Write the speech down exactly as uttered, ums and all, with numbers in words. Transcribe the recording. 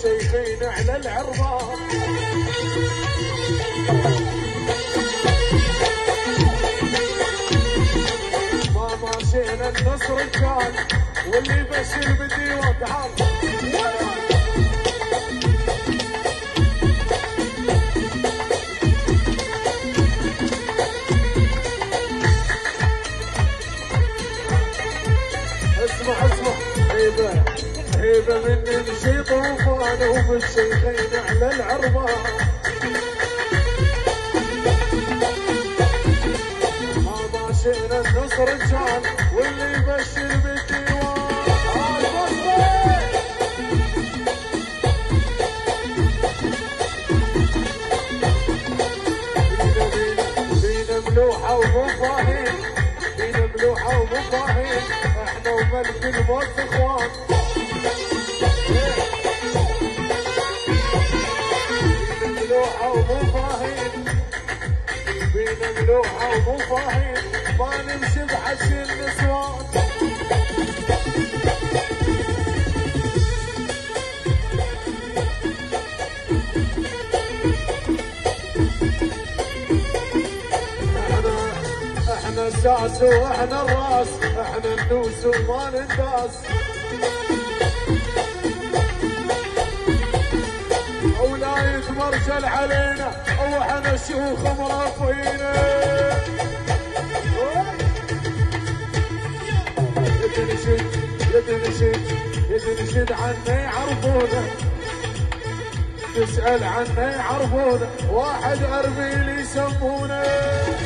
الشيخين على العربان. ما ماشينا النصر كان واللي يبشر بالديوان. تعال اسمع اسمع، هيبه هيبه من نمشي طوفان وبالشيخين على العربان. ما ماشينا النصر كان واللي يبشر بالديوان. ملوحة ومفاهيم، فينا ملوحة ومفاهيم، احنا وملك الموت اخوان. فينا ملوحة ومفاهيم، فينا ملوحة ومفاهيم، ما نمشي بحشي النسوان. احنا الساس واحنا الراس، احنا ندوس وما ننداس. ولاية مرشل علينا واحنا الشيوخ مرافينا. يتنشد يتنشد يتنشد عنا يعرفونا، تسأل عنا يعرفونا، واحد اربيل يسمونا.